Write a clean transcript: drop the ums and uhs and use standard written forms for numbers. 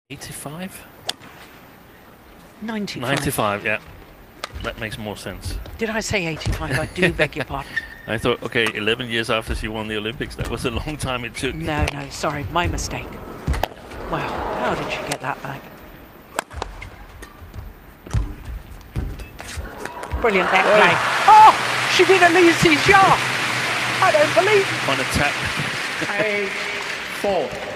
85? 95. 95, yeah. That makes more sense. Did I say 85? I do beg your pardon. I thought, okay, 11 years after she won the Olympics, that was a long time it took. No, sorry, my mistake. Wow, how did she get that back? Brilliant net play. Oh, she did a Lucy shot. I don't believe it. On attack. 8-4.